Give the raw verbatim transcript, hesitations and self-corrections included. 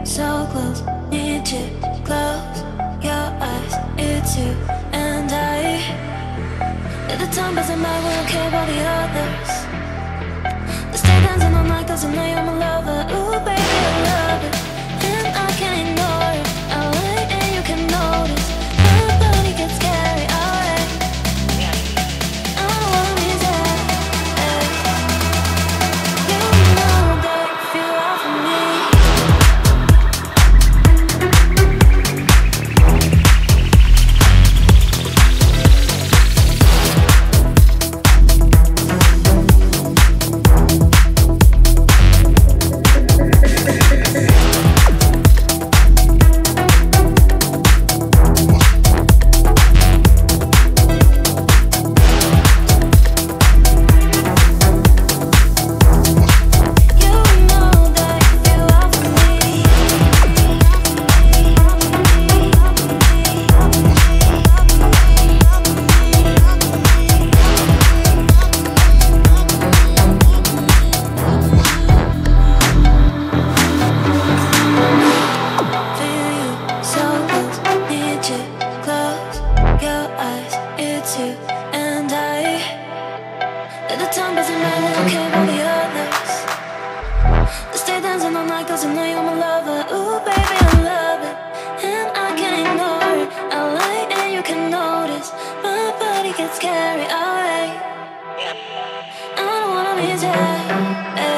so close, need to close your eyes. It's you and I. At the time doesn't matter, we don't care about the others. Let's stay dancing all night cause I know you're my lover. Ooh baby, I love it, and I can't ignore it. I like and you can notice my body gets scary, alright. I don't wanna be sad, hey. You know that if you offer me scary, alright. I don't wanna be sad, hey.